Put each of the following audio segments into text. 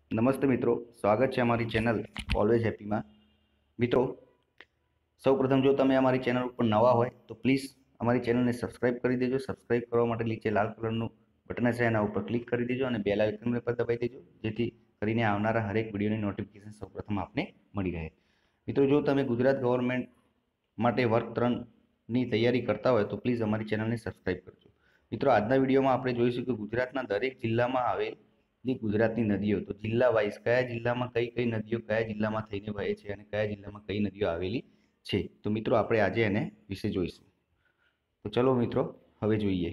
નમસ્તે મિત્રો, સ્વાગત છે અમારી ચેનલ ઓલવેઝ હેપીમાં। મિત્રો, સૌપ્રથમ જો તમે અમારી ચેનલ ઉપર નવા હોય તો પ્લીઝ અમારી ચેનલને સબસ્ક્રાઇબ કરી દેજો। સબસ્ક્રાઇબ કરવા માટે નીચે લાલ કલરનું બટન હશે, એના ઉપર ક્લિક કરી દેજો અને બેલ આઇકન પર દબાવી દેજો, જેથી કરીને આવનારા હરેક વિડીયોની નોટિફિકેશન સૌપ્રથમ આપને મળી રહે। મિત્રો, જો તમે ગુજરાત ગવર્મેન્ટ માટે વર્ગ 3ની તૈયારી કરતા હોય તો પ્લીઝ અમારી ચેનલને સબસ્ક્રાઇબ કરજો। મિત્રો, આજના વિડીયોમાં આપણે જોઈશું કે ગુજરાતના દરેક જિલ્લામાં આવેલી ગુજરાતની નદીઓ, તો જિલ્લા વાઇઝ કયા જિલ્લામાં કઈ કઈ નદીઓ કયા જિલ્લામાં થઈને વહે છે અને કયા જિલ્લામાં કઈ નદીઓ આવેલી છે, તો મિત્રો આપણે આજે એને વિશે જોઈશું। તો ચલો મિત્રો, હવે જોઈએ।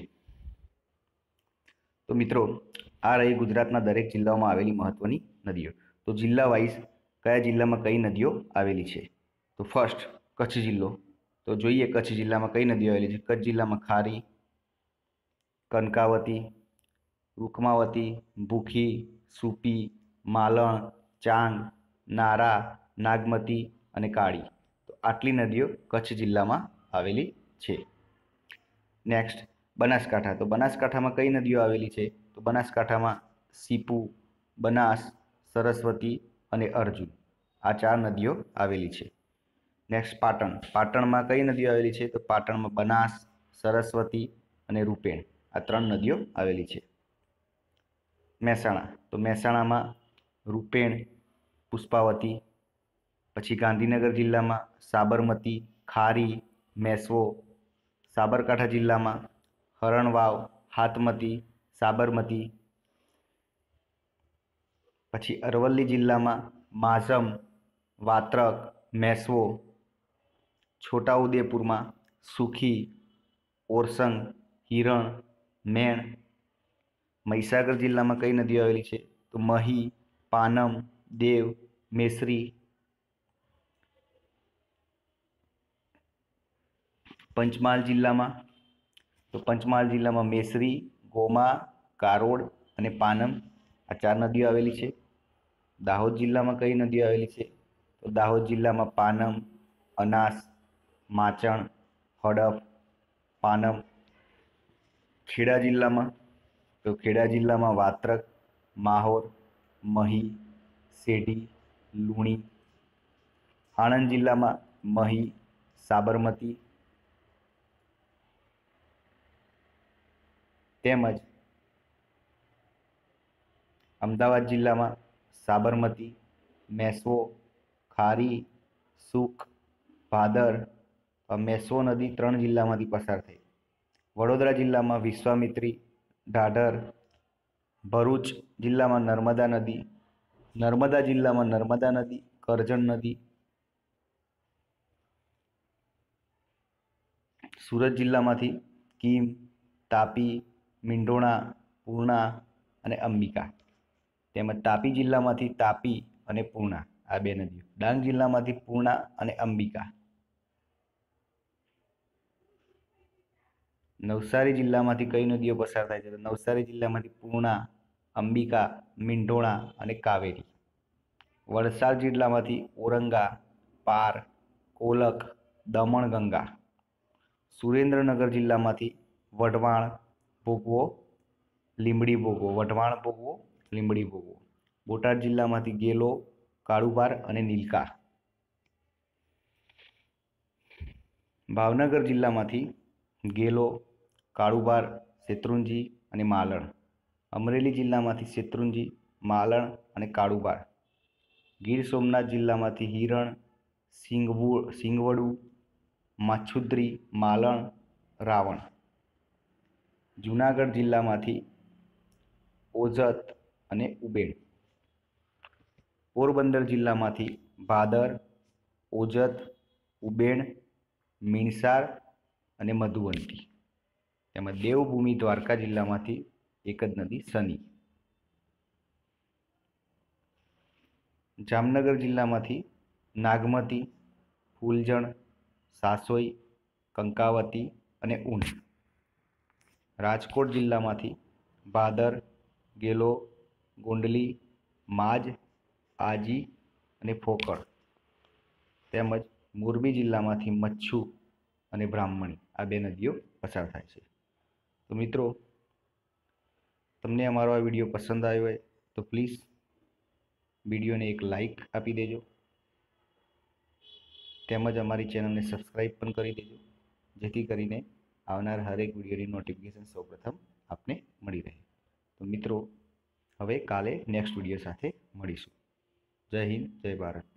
તો મિત્રો, આ રહી ગુજરાતના દરેક જિલ્લાઓમાં આવેલી મહત્વની નદીઓ। તો જિલ્લા વાઇઝ કયા જિલ્લામાં કઈ નદીઓ આવેલી છે, તો ફર્સ્ટ કચ્છ જિલ્લો। તો જોઈએ કચ્છ જિલ્લામાં કઈ નદીઓ આવેલી છે। કચ્છ જિલ્લામાં ખારી, કનકાવતી, રૂકમાવતી, ભૂખી, સુપી, માલણ, ચાંગ, નારા, નાગમતી અને કાળી, તો આટલી નદીઓ કચ્છ જિલ્લામાં આવેલી છે। નેક્સ્ટ બનાસકાંઠા। તો બનાસકાંઠામાં કઈ નદીઓ આવેલી છે, તો બનાસકાંઠામાં સીપુ, બનાસ, સરસ્વતી અને અર્જુન, આ 4 નદીઓ આવેલી છે। નેક્સ્ટ પાટણ। પાટણમાં કઈ નદીઓ આવેલી છે, તો પાટણમાં બનાસ, સરસ્વતી અને રૂપેણ, આ 3 નદીઓ આવેલી છે। મહેસાણા। તો મહેસાણામાં રૂપેણ, પુષ્પાવતી, પછી ગાંધીનગર જિલ્લામાં સાબરમતી, ખારી, મેસવો, સાબરકાંઠા જિલ્લામાં હરણવાવ, હાથમતી, સાબરમતી, પછી અરવલ્લી જિલ્લામાં માઝમ, વાત્રક, મેસવો, છોટાઉદેપુરમાં સુખી, ઓરસંગ, હિરણ, મેણ। મહીસાગર જિલ્લામાં કઈ નદીઓ આવેલી છે, તો મહી, પાનમ, દેવ, મેસરી। પંચમહાલ જિલ્લામાં, તો પંચમહાલ જિલ્લામાં મેસરી, ગોમા, કારોડ અને પાનમ, આ 4 નદીઓ આવેલી છે। દાહોદ જિલ્લામાં કઈ નદીઓ આવેલી છે, તો દાહોદ જિલ્લામાં પાનમ, અનાસ, માચણ, હડફ, પાનમ। ખેડા જિલ્લામાં, તો ખેડા જિલ્લામાં વાત્રક, માહોર, મહી, સેઢી, લુણી। આણંદ જિલ્લામાં મહી, સાબરમતી તેમજ અમદાવાદ જિલ્લામાં સાબરમતી, મેસવો, ખારી, સુખ, ભાદર। મેસવો નદી 3 જિલ્લામાંથી પસાર થઈ। વડોદરા જિલ્લામાં વિશ્વામિત્રી, ઢાઢર। ભરૂચ જિલ્લામાં નર્મદા નદી, નર્મદા જિલ્લામાં નર્મદા નદી, કરજણ નદી। સુરત જિલ્લામાંથી કીમ, તાપી, મીંઢોણા, પૂર્ણા અને અંબિકા, તેમજ તાપી જિલ્લામાંથી તાપી અને પૂર્ણા, આ 2 નદીઓ। ડાંગ જિલ્લામાંથી પૂર્ણા અને અંબિકા। નવસારી જિલ્લામાંથી કઈ નદીઓ પસાર થાય છે, તો નવસારી જિલ્લામાંથી પૂર્ણા, અંબિકા, મીંઢોણા અને કાવેરી। વલસાડ જિલ્લામાંથી ઔરંગા, પાર, કોલક, દમણગંગા। સુરેન્દ્રનગર જિલ્લામાંથી વઢવાણ, ભોગવો, લીંબડી ભોગવો, વઢવાણ ભોગવો, લીંબડી ભોગવો। બોટાદ જિલ્લામાંથી ગેલો, કાળુભાર અને નીલકા। ભાવનગર જિલ્લામાંથી ગેલો, કાળુભાર, શેત્રુંજી અને માલણ। અમરેલી જિલ્લામાંથી શેત્રુંજી, માલણ અને કાળુભાર। ગીર સોમનાથ જિલ્લામાંથી હિરણ, સિંગવડું, માછુદ્રી, માલણ, રાવણ। જૂનાગઢ જિલ્લામાંથી ઓજત અને ઉબેડ। પોરબંદર જિલ્લામાંથી ભાદર, ઓજત, ઉબેણ, મીણસાર અને મધુવંતી, તેમજ દેવભૂમિ દ્વારકા જિલ્લામાંથી એક જ નદી શનિ। જામનગર જિલ્લામાંથી નાગમતી, ફૂલજણ, સાસોઈ, કંકાવતી અને ઊંટ। રાજકોટ જિલ્લામાંથી ભાદર, ગેલો, ગોંડલી, માજ, આજી અને ફોકળ, તેમજ મોરબી જિલ્લામાંથી મચ્છુ અને બ્રાહ્મણી, આ 2 નદીઓ પસાર થાય છે। તો મિત્રો, તમને અમારો આ વિડીયો પસંદ આવ્યો હોય તો પ્લીઝ વિડીયોને એક લાઈક આપી દેજો, તેમજ અમારી ચેનલને સબસ્ક્રાઈબ પણ કરી દેજો, જેથી કરીને આવનાર હરેક વિડીયોની નોટિફિકેશન સૌપ્રથમ આપને મળી રહે. તો મિત્રો, હવે કાલે નેક્સ્ટ વિડીયો સાથે મળીશું. જય હિન્દ, જય ભારત.